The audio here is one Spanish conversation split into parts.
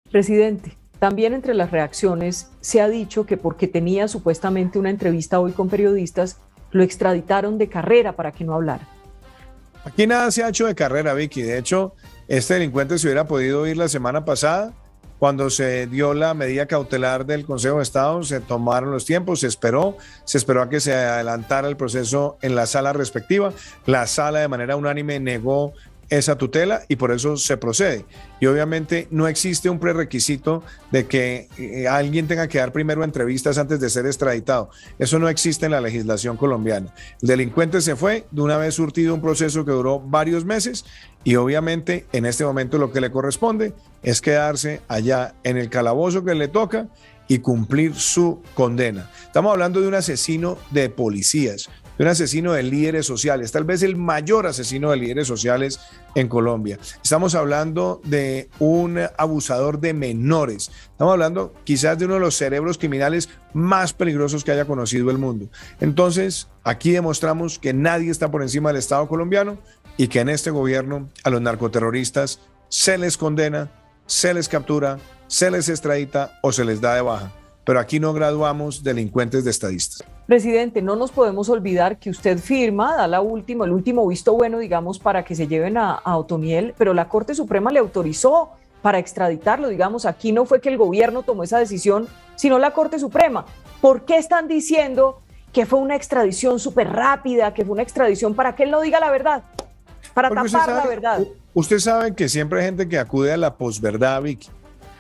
Presidente, también entre las reacciones se ha dicho que porque tenía supuestamente una entrevista hoy con periodistas, lo extraditaron de carrera para que no hablara. Aquí nada se ha hecho de carrera, Vicky. De hecho, este delincuente se hubiera podido ir la semana pasada. Cuando se dio la medida cautelar del Consejo de Estado, se tomaron los tiempos, se esperó a que se adelantara el proceso en la sala respectiva. La sala de manera unánime negó esa tutela y por eso se procede. Y obviamente no existe un prerequisito de que alguien tenga que dar primero entrevistas antes de ser extraditado. Eso no existe en la legislación colombiana. El delincuente se fue de una vez surtido un proceso que duró varios meses y obviamente en este momento lo que le corresponde es quedarse allá en el calabozo que le toca y cumplir su condena. Estamos hablando de un asesino de policías, de un asesino de líderes sociales, tal vez el mayor asesino de líderes sociales en Colombia. Estamos hablando de un abusador de menores. Estamos hablando quizás de uno de los cerebros criminales más peligrosos que haya conocido el mundo. Entonces, aquí demostramos que nadie está por encima del Estado colombiano y que en este gobierno a los narcoterroristas se les condena, se les captura, se les extradita o se les da de baja. Pero aquí no graduamos delincuentes de estadistas. Presidente, no nos podemos olvidar que usted firma, da el último visto bueno, digamos, para que se lleven a Otoniel, pero la Corte Suprema le autorizó para extraditarlo, digamos, aquí no fue que el gobierno tomó esa decisión, sino la Corte Suprema. ¿Por qué están diciendo que fue una extradición súper rápida, que fue una extradición para que él no diga la verdad? Para tapar la verdad. Usted sabe que siempre hay gente que acude a la posverdad, Vicky.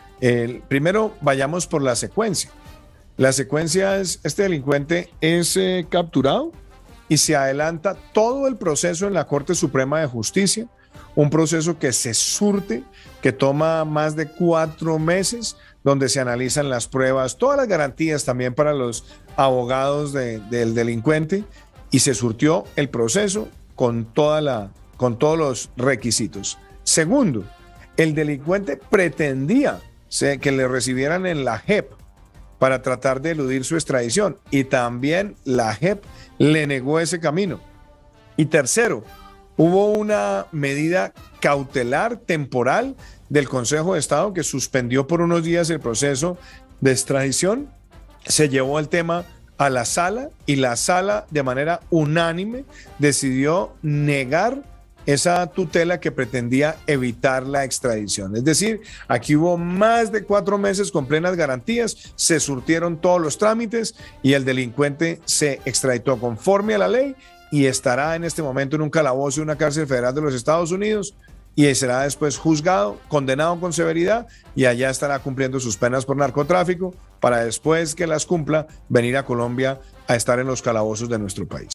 Primero vayamos por la secuencia. La secuencia es, este delincuente es capturado y se adelanta todo el proceso en la Corte Suprema de Justicia, un proceso que se surte, que toma más de 4 meses, donde se analizan las pruebas, todas las garantías también para los abogados del delincuente, y se surtió el proceso con todos los requisitos. Segundo, el delincuente pretendía que le recibieran en la JEP para tratar de eludir su extradición y también la JEP le negó ese camino. Y tercero, hubo una medida cautelar temporal del Consejo de Estado que suspendió por unos días el proceso de extradición, se llevó el tema a la sala y la sala de manera unánime decidió negar esa tutela que pretendía evitar la extradición. Es decir, aquí hubo más de 4 meses con plenas garantías, se surtieron todos los trámites y el delincuente se extraditó conforme a la ley y estará en este momento en un calabozo de una cárcel federal de los Estados Unidos y será después juzgado, condenado con severidad y allá estará cumpliendo sus penas por narcotráfico para después que las cumpla venir a Colombia a estar en los calabozos de nuestro país.